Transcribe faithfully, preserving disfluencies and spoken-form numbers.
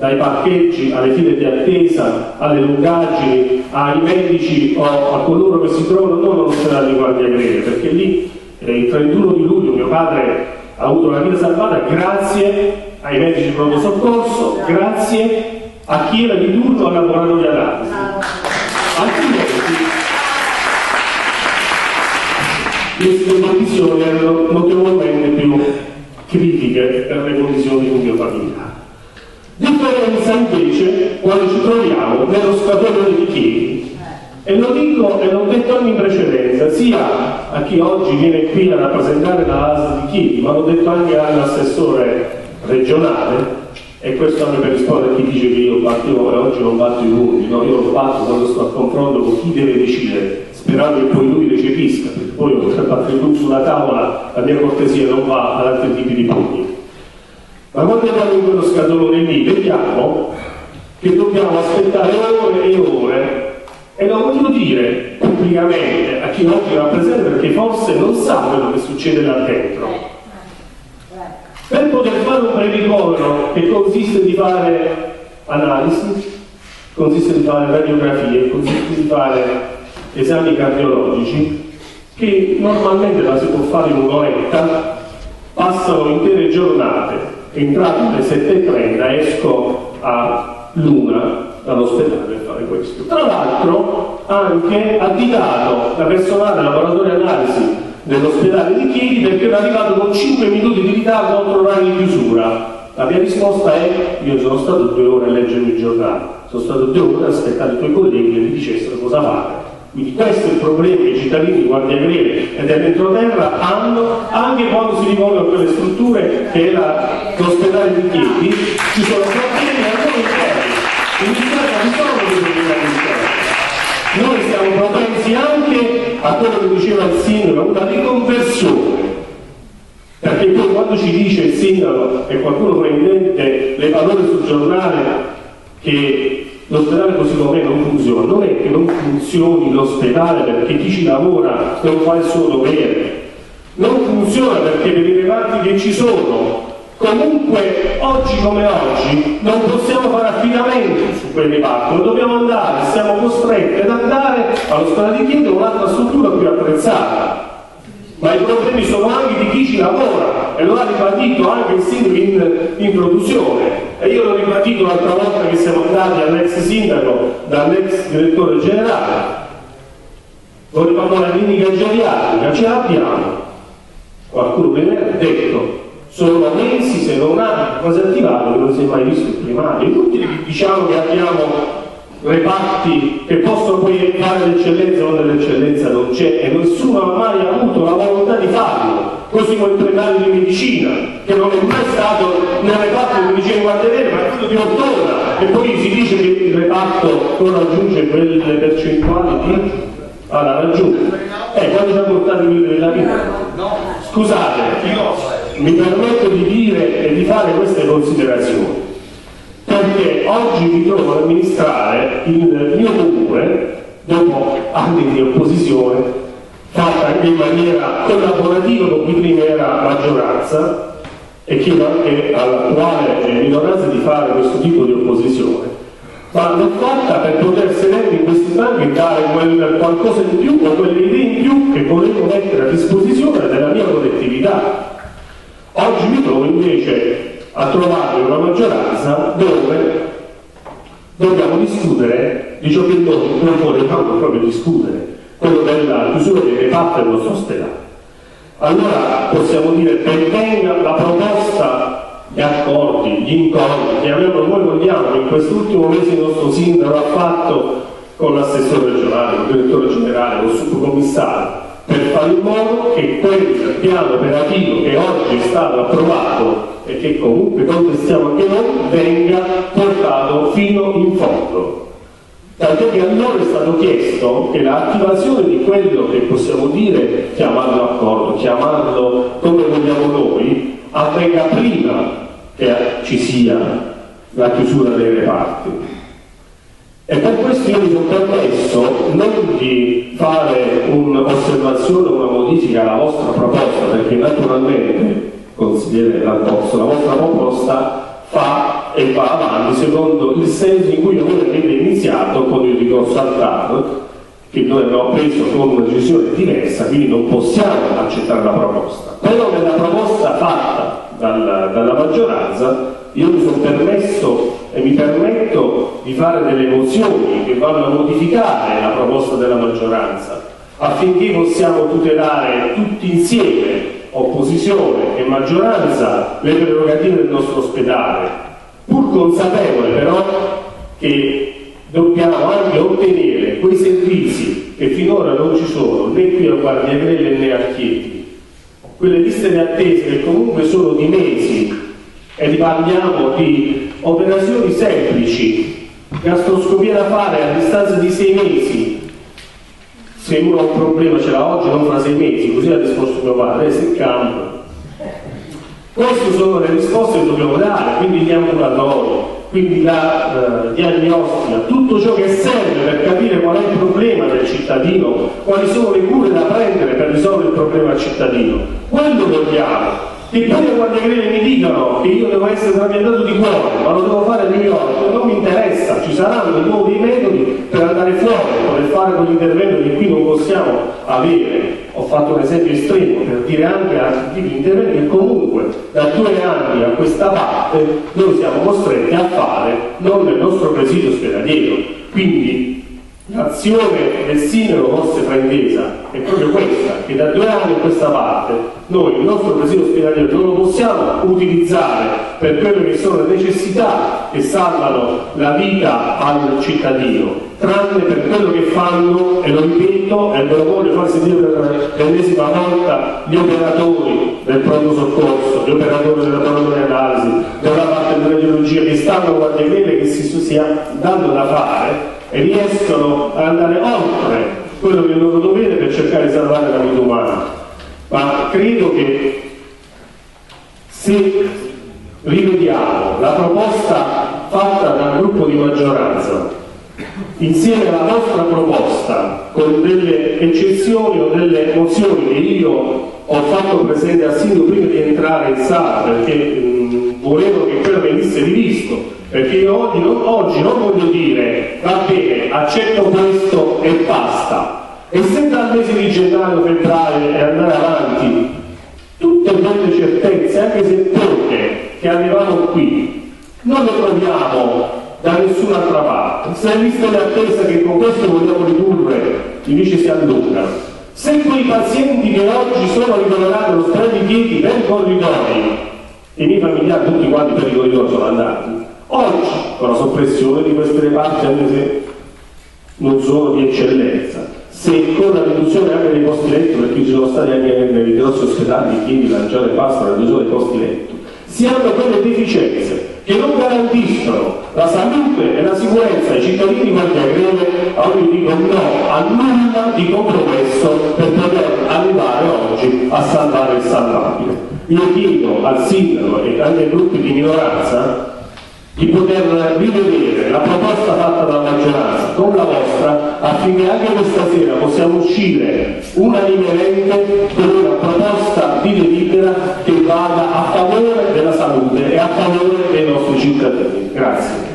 dai parcheggi alle file di attesa, alle lungaggini, ai medici o a coloro che si trovano non all'ospedale di Guardia Greve, perché lì eh, il trentuno di luglio mio padre ha avuto la vita salvata grazie ai medici di pronto soccorso, grazie a chi era di turno al laboratorio di analisi. Altrimenti queste condizioni erano notevolmente più critiche per le condizioni di un mio familiare. Differenza invece quando ci troviamo nello scatolone di Chieti, e lo dico e l'ho detto anche in precedenza sia a chi oggi viene qui a rappresentare la A S L di Chieti, ma l'ho detto anche all'assessore regionale, e questo anche per rispondere a chi dice che io battevo e oggi non batto i numeri. No, io lo batto quando sto a confronto con chi deve decidere, sperando che poi lui recepisca, perché poi oltre a battere lui sulla tavola la mia cortesia non va ad altri tipi di pugni. Ma quando andiamo in quello scatolone lì vediamo che dobbiamo aspettare ore e ore, e lo voglio dire pubblicamente a chi oggi rappresenta, perché forse non sa quello che succede là dentro. Per poter fare un pre-ricovero che consiste di fare analisi, consiste di fare radiografie, consiste di fare esami cardiologici, che normalmente la si può fare in un'oretta, passano intere giornate, entrato alle sette e trenta, esco a l'una dall'ospedale per fare questo. Tra l'altro anche additato da personale del laboratorio analisi dell'ospedale di Chieti, perché era arrivato con cinque minuti di ritardo oltre l'orario di chiusura. La mia risposta è: io sono stato due ore a leggere il giornale, sono stato due ore a aspettare i tuoi colleghi che mi dicessero cosa fare. Quindi questo è il problema che i cittadini di Guardia Greve e dell'entroterra hanno, anche quando si rivolgono a quelle strutture che è l'ospedale di Chieti. Ci sono problemi a noi interni, iniziati a risolvere i problemi interni. Noi siamo propensi anche a quello che diceva il sindaco, una riconversione, perché poi quando ci dice il sindaco e qualcuno prende le parole sul giornale che l'ospedale così com'è non funziona, non è che non funzioni l'ospedale perché chi ci lavora non fa il suo dovere, non funziona perché per i reparti che ci sono comunque oggi come oggi non possiamo fare affidamento su quei reparti, non dobbiamo andare, siamo costretti ad andare all'ospedale di Chieti o un'altra struttura più attrezzata. Ma i problemi sono anche di chi ci lavora, e lo ha ribadito anche il sindaco in introduzione, e io l'ho ribadito l'altra volta che siamo andati all'ex sindaco dall'ex direttore generale. Volevamo la clinica geriatrica, ce l'abbiamo, qualcuno prima ha detto sono mesi se non anni quasi attivato che non si è mai visto il primario. È inutile che diciamo che abbiamo reparti che possono poi fare l'eccellenza, ma dell'eccellenza non c'è, e nessuno ha mai avuto la volontà di farlo, così come il primario di medicina, che non è mai stato nel reparto di medicina di Guardia Greve, ma è quello di Ortona, e poi si dice che il reparto non raggiunge quelle percentuali di... Ah, la raggiunge. Eh, quando ci ha portato il della vita? Scusate, io mi permetto di dire e di fare queste considerazioni, perché oggi mi trovo ad amministrare il mio comune dopo anni di opposizione fatta anche in maniera collaborativa con chi prima era maggioranza, e chiedo anche all'attuale minoranza di fare questo tipo di opposizione, ma l'ho fatta per poter sedere in questi banchi e dare quel qualcosa di più o quelle idee in più che volevo mettere a disposizione della mia collettività. Oggi mi trovo invece a trovare una maggioranza dove dobbiamo discutere di ciò che noi non volevamo proprio discutere, quello della chiusura dei reparti del nostro ospedale. Allora possiamo dire ben venga la proposta, gli accordi, gli incontri che abbiamo, noi vogliamo, in quest'ultimo mese il nostro sindaco ha fatto con l'assessore regionale, con il direttore generale, con il subcommissario, per fare in modo che quel piano operativo che oggi è stato approvato e che comunque contestiamo anche noi venga portato fino in fondo. Tant'è che a loro è stato chiesto che l'attivazione di quello che possiamo dire, chiamarlo accordo, chiamarlo come vogliamo noi, avvenga prima che ci sia la chiusura dei reparti. E per questo io mi sono permesso non di fare un'osservazione o una modifica alla vostra proposta, perché naturalmente, consigliere Lantozzo, la vostra proposta fa e va avanti secondo il senso in cui voi avete iniziato con il ricorso al T A R, che noi abbiamo preso con una decisione diversa, quindi non possiamo accettare la proposta. Però nella proposta fatta dalla, dalla maggioranza io mi sono permesso e mi permetto di fare delle mozioni che vanno a modificare la proposta della maggioranza affinché possiamo tutelare tutti insieme, opposizione e maggioranza, le prerogative del nostro ospedale, pur consapevole però che dobbiamo anche ottenere quei servizi che finora non ci sono né qui a Guardiagrele né a Chieti, quelle liste di attesa che comunque sono di mesi, e parliamo di operazioni semplici, gastroscopia da fare a distanza di sei mesi. Se uno ha un problema ce l'ha oggi, non fra sei mesi, così ha risposto mio padre, se in campo. Queste sono le risposte che dobbiamo dare, quindi gli ambulatori, quindi la eh, diagnostica, tutto ciò che serve per capire qual è il problema del cittadino, quali sono le cure da prendere per risolvere il problema al cittadino. Quello vogliamo. Che poi a Guardiagrele mi dicono che io devo essere trapiantato di cuore, ma lo devo fare a New York, non mi interessa, ci saranno di nuovo dei metodi per andare fuori, per fare quell'intervento che qui non possiamo avere. Ho fatto un esempio estremo per dire anche altri tipi di interventi che comunque da due anni a questa parte noi siamo costretti a fare non nel nostro presidio ospedaliero. Quindi l'azione del sindaco forse fraintesa è proprio questa, che da due anni a questa parte noi il nostro presidio ospedaliero non lo possiamo utilizzare per quelle che sono le necessità che salvano la vita al cittadino, tranne per quello che fanno, e lo ripeto e ve lo voglio far sentire per l'ennesima volta, gli operatori del pronto soccorso, gli operatori della laboratorio di analisi, della parte di radiologia che stanno a Guardiagrele, che si stia dando da fare e riescono ad andare oltre quello che è il loro dovere per cercare di salvare la vita umana. Ma credo che se rivediamo la proposta fatta dal gruppo di maggioranza insieme alla nostra proposta, con delle eccezioni o delle mozioni che io ho fatto presente al sindaco prima di entrare in sala, perché mh, volevo che quello venisse rivisto, perché io oggi non, oggi non voglio dire va bene, accetto questo e basta. E se dal mese di gennaio, febbraio e andare avanti, tutte quelle certezze, anche se poche, che arrivano qui, non le troviamo da nessun'altra parte. Se le liste di attesa che con questo vogliamo ridurre, invece si allungano. Se quei pazienti che oggi sono ricoverati allo ospedale di Chieti per i corridoi, i miei familiari tutti quanti per i corridoi sono andati, oggi con la soppressione di queste reparti, anche se non sono di eccellenza, se con la riduzione anche dei posti letto, perché ci sono stati anche nei grossi ospedali di Chieti lanciare basta la riduzione dei posti letto, si hanno quelle deficienze che non garantiscono la salute e la sicurezza ai cittadini di Guardiagrele, allora io dico no a nulla di compromesso per poter arrivare oggi a salvare il salvabile. Io chiedo al sindaco e anche ai gruppi di minoranza di poter rivedere la proposta fatta dalla maggioranza con la vostra, affinché anche questa sera possiamo uscire unanimemente con una proposta di delibera che vada a favore della salute e a favore dei nostri cittadini. Grazie.